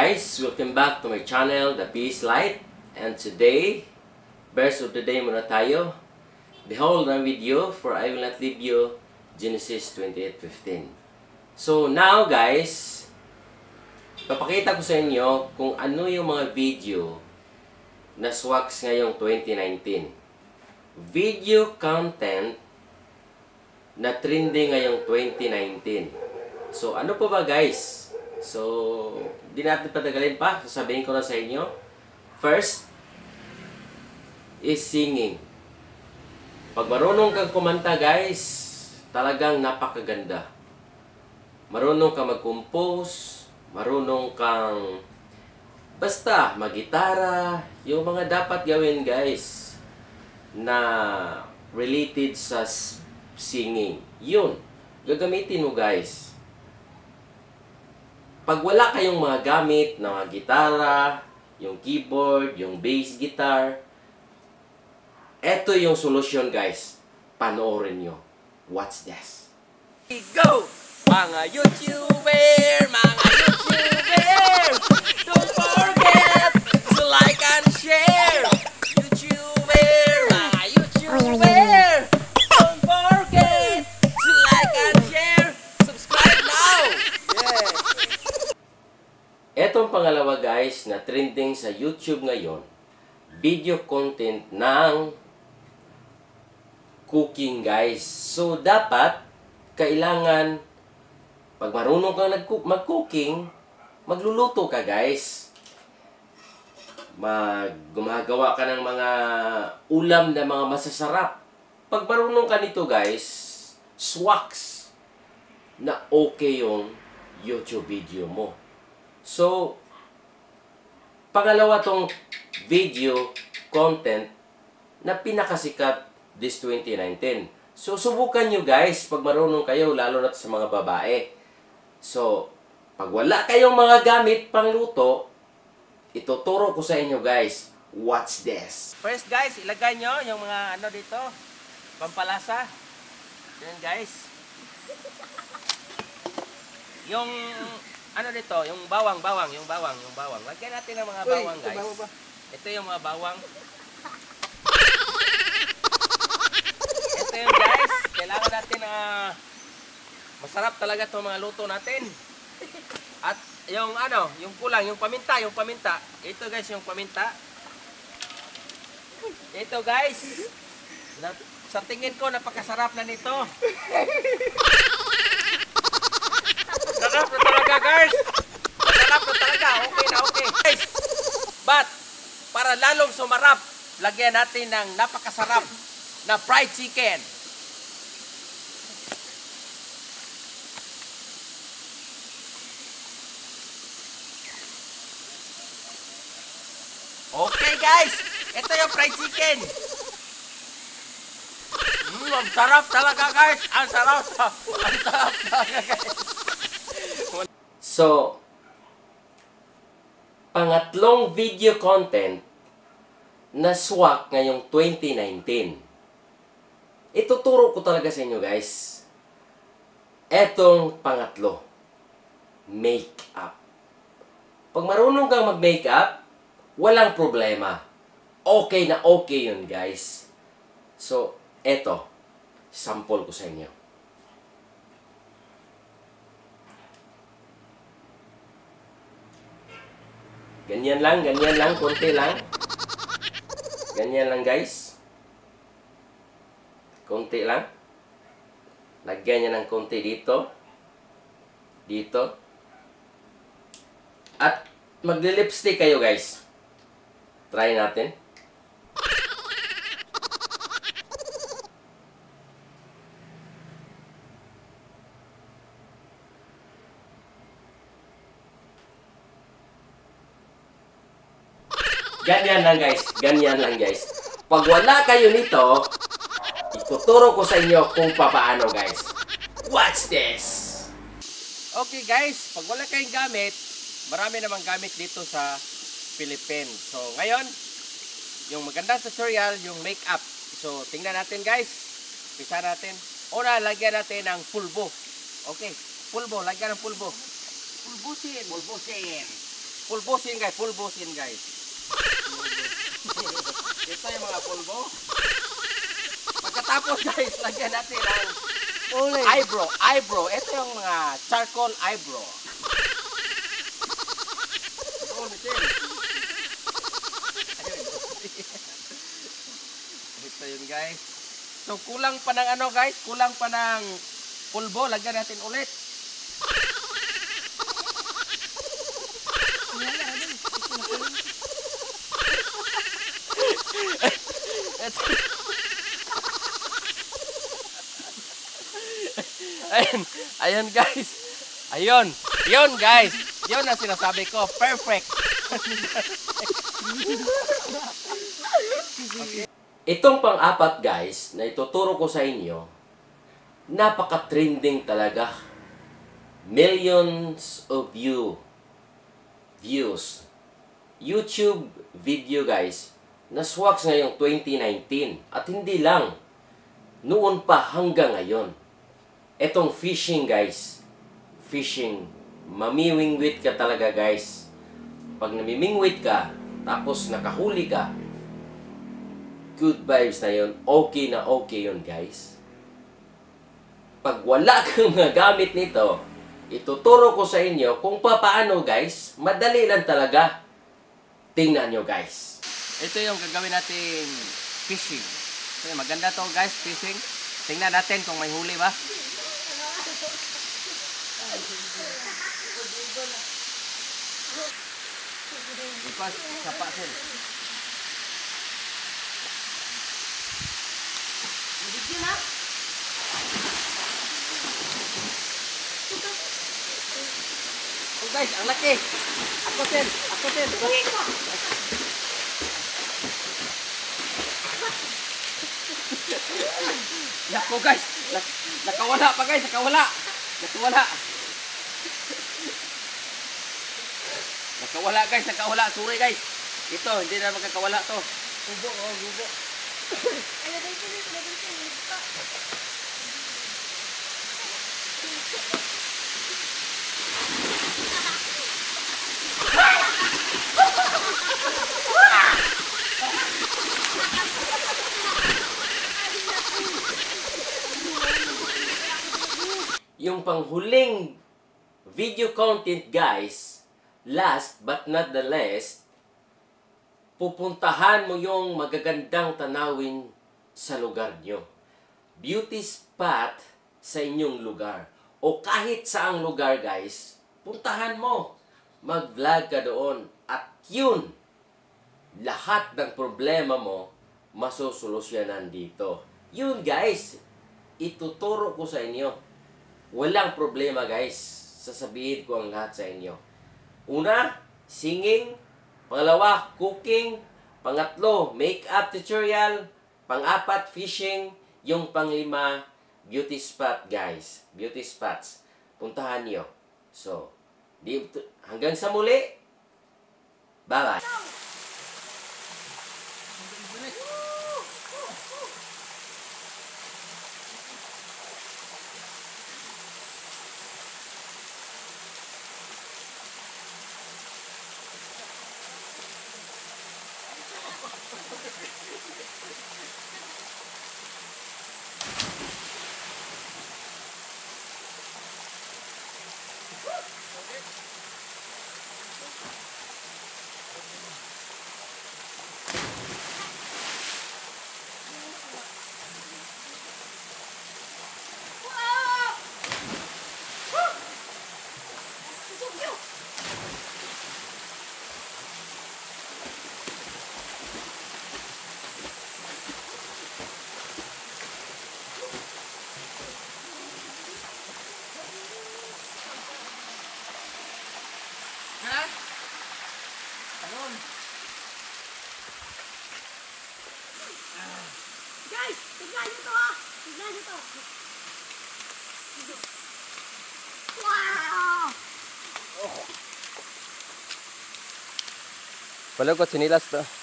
guys, welcome back to my channel, The Peace Light. And today, verse of the day muna tayo. Behold, I'm with you, for I will not leave you. Genesis 28:15. So now guys, papakita ko sa inyo kung ano yung mga video na swags ngayong 2019. Video content na trending ngayong 2019. So ano po ba guys? So, di natin patagalin pa. Sasabihin ko na sa inyo. First is singing. Pag marunong kang kumanta guys, talagang napakaganda. Marunong kang mag-compose, marunong kang basta mag-gitara, yung mga dapat gawin guys na related sa singing. Yun, gagamitin mo guys. Pag wala kayong mga gamit na mga gitara, yung keyboard, yung bass guitar, eto yung solusyon guys. Panoorin nyo. Watch this. Go! Mga YouTuber! Mga YouTuber! Don't forget to like and share! YouTuber! Mga YouTuber! Don't forget to like and share! Subscribe now! Yeah! Etong pangalawa guys na trending sa YouTube ngayon, video content ng cooking guys. So dapat kailangan pag marunong kang mag-cooking, magluluto ka guys. Gumagawa ka ng mga ulam na mga masasarap. Pag marunong ka nito guys, swags na okay yung YouTube video mo. So, pangalawa tong video content na pinakasikat this 2019. So, subukan nyo guys pag marunong kayo, lalo na sa mga babae. So, pag wala kayong mga gamit pang luto, ituturo ko sa inyo guys. Watch this. First guys, ilagay nyo yung mga ano dito, pampalasa. Yan guys. Yung ano dito, yung bawang. Lagyan natin ng mga bawang, guys. Ito yung mga bawang. Ito yung guys, kailangan natin na masarap talaga itong mga luto natin. At yung ano, yung kulang, yung paminta. Ito guys, yung paminta. Ito guys, sa tingin ko, napakasarap na nito. Masarap na talaga guys. Masarap na talaga. Okay na okay. Guys, but para lalong sumarap, lagyan natin ng napakasarap na fried chicken. Okay guys, ito yung fried chicken. Ang sarap talaga guys. Ang sarap talaga guys. So, pangatlong video content na swak ngayong 2019. Ituturo ko talaga sa inyo guys. Etong pangatlo. Make-up. Pag marunong kang mag-make-up, walang problema. Okay na okay yun guys. So, eto. Sample ko sa inyo. Ganyan lang, konti lang. Ganyan lang guys. Konti lang. Lagyan niya ng konti dito. Dito. At magli-lipstick kayo guys. Try natin. Ganyan lang guys. Pag wala kayo nito, ituturo ko sa inyo kung paano guys. Watch this! Okay guys, pag wala kayong gamit, marami namang gamit dito sa Philippines. So ngayon, yung magandang tutorial, yung makeup. So tingnan natin guys. Pisa natin. Una, lagyan natin ng pulbo. Okay, pulbo, lagyan ng pulbo. Pulbusin. Pulbusin guys, pulbusin guys. Ito yung mga pulbo. Pagkatapos guys, lagyan natin ang eyebrow. Ito yung mga charcoal eyebrow. Ito yun guys. So kulang pa ng ano guys, kulang pa ng pulbo, lagyan natin ulit. Ayun guys. Yun guys. Yun ang sinasabi ko. Perfect. Okay. Itong pang-apat guys na ituturo ko sa inyo, napaka-trending talaga. Millions of views. YouTube video guys, naswaks ngayong 2019. At hindi lang, noon pa hanggang ngayon. Etong fishing guys, fishing, mamimingwit ka talaga guys. Pag namimingwit ka, tapos nakahuli ka, good vibes na yun, okay na okay yun guys. Pag wala kang mga gamit nito, ituturo ko sa inyo kung paano guys, madali lang talaga. Tingnan nyo guys. Ito yung gagawin natin fishing. So, maganda to guys, fishing. Tingnan natin kung may huli ba. Ipas, sapa sir. Video na. Oh guys, ang laki. Ako sir. Yako guys, nakawala pa guys, nakawala. Sorry guys. Ito, hindi na magkakawala to. Gubo. Yung panghuling video content guys, last but not the least, pupuntahan mo yung magagandang tanawin sa lugar nyo. Beauty spot sa inyong lugar. O kahit saang lugar guys, puntahan mo. Mag-vlog ka doon. At yun, lahat ng problema mo, masusolusyonan dito. Yun guys, ituturo ko sa inyo. Walang problema guys, sasabihin ko ang lahat sa inyo. Una, singing. Pangalawa, cooking. Pangatlo, makeup tutorial. Pang-apat, fishing. Yung panglima, beauty spot guys. Beauty spots. Puntahan nyo. So, hanggang sa muli. Bye-bye. Guys, tignan nyo to ha! Tignan nyo to! Wow! Pala ko sinilas to.